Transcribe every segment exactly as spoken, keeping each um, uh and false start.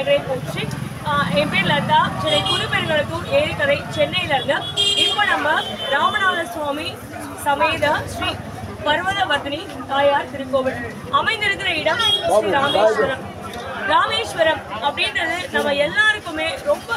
இறை போற்றி. என் பேர் லதா, சென்னை புதுப்பெருங்கலத்தூர் ஏரிக்கரை சென்னையிலேருந்து. இப்போ நம்ம ராமநாத சுவாமி சமேத ஸ்ரீ பர்வதவர்தினி தாயார் திருக்கோவில் அமைந்திருக்கிற இடம் ஸ்ரீ ராமேஸ்வரம். ராமேஸ்வரம் அப்படின்றது நம்ம எல்லாருக்குமே ரொம்ப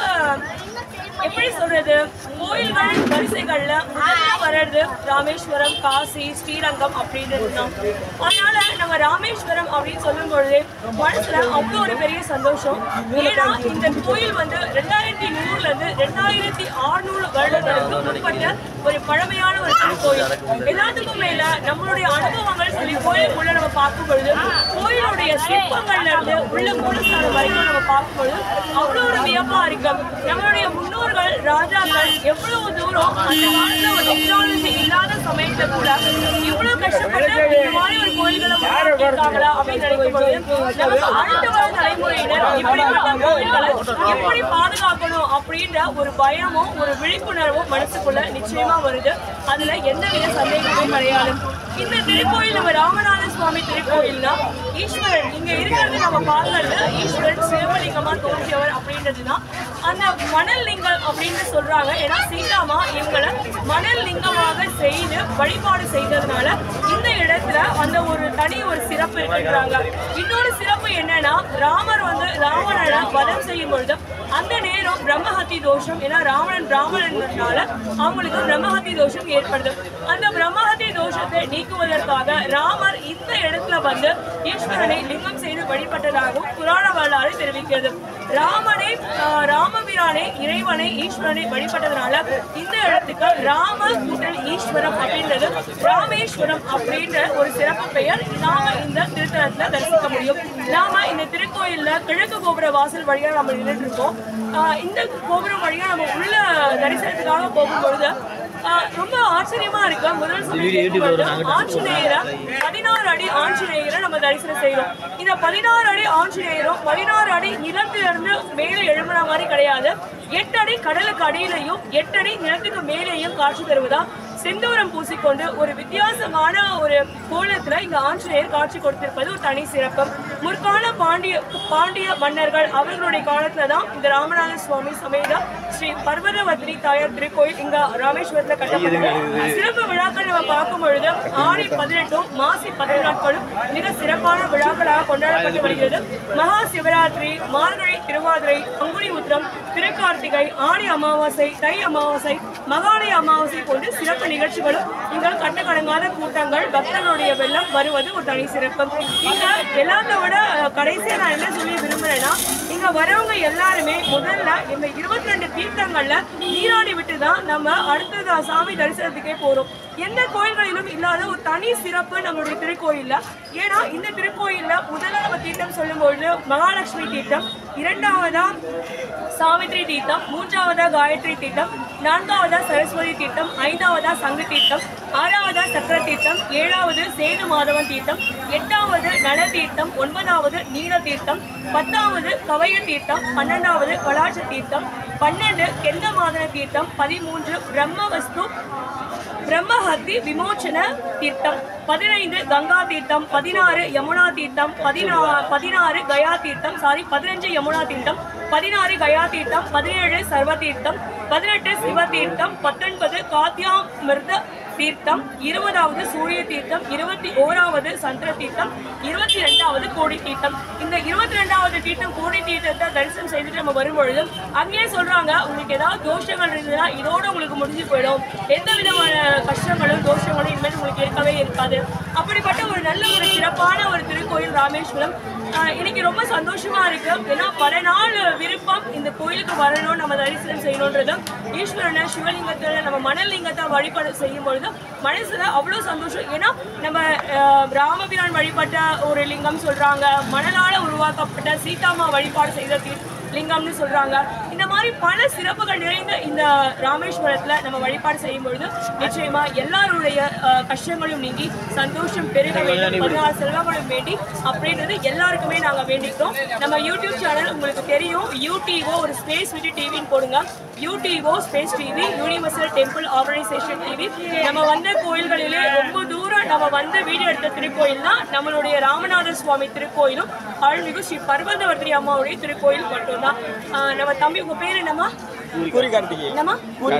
எப்படி சொல்றது, கோயில்கள் வரிசைகள்ல முதல்ல வர்றது ராமேஸ்வரம், காசி, ஸ்ரீரங்கம் அப்படின்றது தான். அதனால நம்ம ராமேஸ்வரம் அப்படின்னு சொல்லும் பொழுது மனசுல அவ்வளோ ஒரு பெரிய சந்தோஷம். ஏன்னா இந்த கோயில் வந்து ரெண்டாயிரத்தி நூறுல இருந்து ரெண்டாயிரத்தி ஆறுநூறு வருடங்களுக்கு முற்பட்ட ஒரு பழமையான ஒரு கோயில். எல்லாத்துக்கும் மேல நம்மளுடைய அனுபவங்கள் சொல்லி கோயிலுக்குள்ள நம்ம பார்க்கும் பொழுது கோயிலுடைய சிற்பங்கள்ல இருந்து உள்ள மூலஸ்தானம் வரைக்கும் நம்ம பார்க்கும் பொழுது அவ்வளோ ஒரு வியப்பா இருக்கு. நம்மளுடைய முன்னோர்கள் ராஜாக்கள் எவ்வளவு தூரம் அந்த காலத்துல ஒரு டெக்னாலஜி இல்லாத சமயத்துல கூட இவ்வளவு கஷ்டப்பட்டு இந்த மாதிரி ஒரு கோயில்களை இருக்காங்களா அப்படின்னு நினைக்கும் பொழுது நமக்கு அடுத்த வர தலைமுறையினர் இப்படிப்பட்ட கோயில்களை எப்படி பாதுகாக்கணும் அப்படின்ற ஒரு பயமும் ஒரு விழிப்புணர்வும் மனசுக்குள்ள நிச்சயமா வருது. அதுல எந்தவித சந்தேகமும் கிடையாது. இந்த திருக்கோயில் நம்ம ராமநாத சுவாமி திருக்கோயில்னா ஈஸ்வரன் இங்க இருக்கிறது நம்ம பார்க்கறது ஈஸ்வரன் சிவலிங்கமா தோன்றியவர் அப்படின்றதுதான். அந்த மணல் லிங்கம் அப்படின்னு சொல்றாங்க. ஏன்னா சீதாமா இவங்களை மணல் லிங்கமாக செய்து வழிபாடு செய்ததுனால இந்த இடத்துல அந்த ஒரு தனி ஒரு சிறப்பு இருக்கிறாங்க. இன்னொரு சிறப்பு என்னன்னா, ராமர் வந்து ராவணனை வதம் செய்யும் பொழுது அந்த நேரம் பிரம்மஹத்தி தோஷம், ஏன்னா ராவணன் பிராமணனால அவங்களுக்கு பிரம்மஹத்தி தோஷம் ஏற்படுது. அந்த பிரம்மஹத்தி தோஷத்தை நீக்குவதற்காக ராமர் இந்த இடத்துல வந்து ஈஸ்வரனை லிங்கம் செய்து வழிபட்டதாகவும் புராண வரலாறு தெரிவிக்கிறது. ராமனை ராமபிரானை இறைவனை ஈஸ்வரனை வழிபட்டதுனால இந்த இடத்துக்கு ராம கூட்டல் ஈஸ்வரம் அப்படின்றது ராமேஸ்வரம் அப்படின்ற ஒரு சிறப்பு பெயர் நாம இந்த திருத்தலத்துல தரிசிக்க முடியும். நாம இந்த திருக்கோயில்ல கிழக்கு கோபுர வாசல் வழியா நம்ம நின்றுட்டு இருக்கோம். இந்த கோபுரம் வழியா நம்ம உள்ள தரிசனத்துக்காக போகும்பொழுது ரொம்ப ஆச்சரியமா இருக்கு. முதல் ஆஞ்சநேயரை பதினாறு அடி ஆஞ்சநேயரை நம்ம தரிசனம் செய்யறோம். இந்த பதினாறு அடி ஆஞ்சநேயரும் பதினாறு அடி நிலத்திலிருந்து மேலே எழும்புற மாதிரி கிடையாது. எட்டு அடி கடலுக்கு அடியிலையும் எட்டு அடி நிலத்துக்கு மேலேயும் காட்சி தருவதா செந்தூரம் பூசிக்கொண்டு ஒரு வித்தியாசமான ஒரு கோலத்துல இங்க ஆஞ்சநேயர் காட்சி கொடுத்திருப்பது ஒரு தனி சிறப்பு. முற்கால பாண்டிய பாண்டிய மன்னர்கள் அவர்களுடைய காலத்துலதான் இந்த ராமநாத சுவாமி சமேத ஸ்ரீ பர்வதவர்தினி தாயார் திருக்கோயில் இங்க ராமேஸ்வரத்துல கட்டப்பட்டது. சிறப்பு விழாக்கள் நம்ம பார்க்கும் பொழுது ஆடி பதினெட்டும் மாசி பதினாட்களும் மிக சிறப்பான விழாக்களாக கொண்டாடப்பட்டு வருகிறது. மகா சிவராத்திரி, மார்கழி திருவாதிரை, பங்குனி உத்திரம், திருக்கார்த்திகை, ஆடி அமாவாசை, தை அமாவாசை, மகாலய அமாவாசை போன்று சிறப்பு நிகழ்ச்சிகளும் இங்க கட்டக்கடங்காத கூட்டங்கள் பக்தர்களுடைய வெள்ளம் வருவது ஒரு தனி சிறப்பு. இங்க எல்லாத்த விட கடைசியா நான் என்ன சொல்லி விரும்புறேன்னா, இங்க வரவங்க எல்லாருமே முதல்ல இந்த இருபத்தி ரெண்டு தீர்த்தங்கள்ல நீராடி விட்டுதான் நம்ம அடுத்தது சாமி தரிசனத்துக்கே போறோம். எந்த கோயில்களிலும் இல்லாத ஒரு தனி சிறப்பு நம்மளுடைய திருக்கோயில்ல. ஏன்னா இந்த திருக்கோயில்ல முதல்ல நம்ம தீர்த்தம் சொல்லும்பொழுது மகாலட்சுமி தீர்த்தம், இரண்டாவதா சாவித்ரி தீர்த்தம், மூன்றாவதா காயத்ரி தீர்த்தம், நான்காவதா சரஸ்வதி தீர்த்தம், ஐந்தாவதா சங்கு தீர்த்தம், ஆறாவதா சக்கர தீர்த்தம், ஏழாவது சேது மாதவன் தீர்த்தம், எட்டாவது நல தீர்த்தம், ஒன்பதாவது நீல தீர்த்தம், பத்தாவது கவய தீர்த்தம், பன்னெண்டாவது கலாட்ச தீர்த்தம், பன்னெண்டு கெந்த மாதன தீர்த்தம், பதிமூன்று பிரம்மவஸ்து பிரம்மஹத்தி விமோச்சன தீர்த்தம், பதினைந்து கங்கா தீர்த்தம், பதினாறு யமுனா தீர்த்தம், பதினா பதினாறு கயா தீர்த்தம் சாரி பதினஞ்சு யமுனா தீர்த்தம், பதினாறு கயா தீர்த்தம், பதினேழு சர்வ தீர்த்தம், பதினெட்டு சிவ தீர்த்தம், பத்தொன்பது காத்தியாமிர்த தீர்த்தம், இருபதாவது சூரிய தீர்த்தம், இருபத்தி ஓராவது சந்திர தீர்த்தம், இருபத்தி ரெண்டாவது கோடி தீர்த்தம். இந்த இருபத்தி ரெண்டாவது தீர்த்தம் கோடி தீர்த்தத்தை தரிசனம் செய்துட்டு நம்ம வரும்பொழுது அங்கேயே சொல்றாங்க, உங்களுக்கு ஏதாவது தோஷங்கள் இருந்ததுன்னா இதோட உங்களுக்கு முடிஞ்சு போயிடும், எந்த விதமான கஷ்டங்களும் தோஷங்களும் இனிமேல் உங்களுக்கு இருக்கவே இருக்காது. அப்படிப்பட்ட ஒரு நல்ல ஒரு சிறப்பான ஒரு திருக்கோயில் ராமேஸ்வரம். இன்னைக்கு ரொம்ப சந்தோஷமா இருக்கு. ஏன்னா பல நாள் விருப்பம் இந்த கோயிலுக்கு வரணும், நம்ம தரிசனம் செய்யணுன்றது. ஈஸ்வரனை சிவலிங்கத்தை நம்ம மணல் லிங்கத்தை வழிபாடு செய்யும் பொழுது மனசுல அவ்வளவு சந்தோஷம். ஏன்னா நம்ம ராமபிரான் வழிபட்ட ஒரு லிங்கம் சொல்றாங்க, மணலால உருவாக்கப்பட்ட சீதாமா வழிபாடு செய்த லிங்கம்னு சொல்றாங்க. இந்த மாதிரி பல சிறப்புகள் நிறைந்த இந்த ராமேஸ்வரத்துல நம்ம வழிபாடு செய்யும் பொழுது நிச்சயமா எல்லாருடைய கஷ்டங்களும் நீங்கி சந்தோஷம் பெருக வேண்டும், பதினாறு செல்வங்களும் வேண்டி அப்படின்றது எல்லாருக்குமே நாங்க வேண்டிக்கிறோம். நம்ம யூடியூப் சேனல் உங்களுக்கு தெரியும், யூடிஓ ஒரு ஸ்பேஸ் விட்டு டிவின்னு போடுங்க. UTO space TV, universal temple organisation TV. நம்ம வந்த கோயில்களிலே ரொம்ப தூரம் நம்ம வந்து வீடியோ எடுத்த திருக்கோயில் தான் நம்மளுடைய ராமநாத சுவாமி திருக்கோயிலும் அருள்மிகு ஸ்ரீ பர்வதவர்தினி அம்மாவுடைய திருக்கோயில் மட்டும்தான். நம்ம தம்பி உங்க பேர் என்னம்மா? என்னம்மா?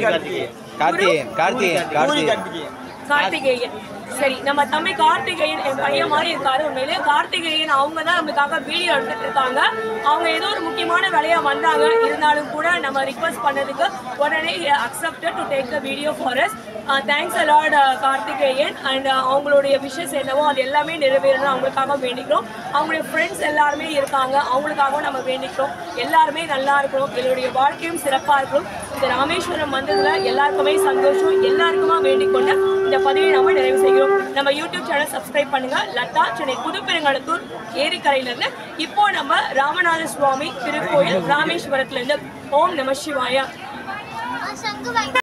கார்த்திகேயன். சரி, நம்ம தம்பி கார்த்திகேயன் என் பையன் மாதிரி இருக்காரு. உண்மையிலேயே கார்த்திகேயன் அவங்க தான் நமக்காக வீடியோ எடுத்துட்டு இருக்காங்க. அவங்க ஏதோ ஒரு முக்கியமான வேலையா வந்தாங்க, இருந்தாலும் கூட நம்ம ரிக்வெஸ்ட் பண்ணதுக்கு உடனே accepted to take a video for us. Thanks a lot Karthikeyan. And அவங்களுடைய விஷஸ் என்னவோ அது எல்லாமே நிறைவேறணும் அவங்களுக்காக வேண்டிக்கிறோம். அவங்களுடைய ஃப்ரெண்ட்ஸ் எல்லாருமே இருக்காங்க, அவங்களுக்காகவும் நம்ம வேண்டிக்கிறோம். எல்லாருமே நல்லா இருக்கணும், என்னுடைய வாழ்க்கையும் சிறப்பாக இருக்கணும். இந்த ராமேஸ்வரம் வந்ததில் எல்லாருக்குமே சந்தோஷம். எல்லாருக்குமா வேண்டிக் கொண்டு இந்த பதிவை நம்ம நிறைவு செய்கிறோம். நம்ம யூடியூப் சேனல் சப்ஸ்கிரைப் பண்ணுங்க. லதா, சென்னை புதுப்பெருங்கடத்தூர் ஏரிக்கரையிலேருந்து. இப்போ நம்ம ராமநாத சுவாமி திருக்கோயில் ராமேஸ்வரத்துலேருந்து. ஓம் நம சிவாயா.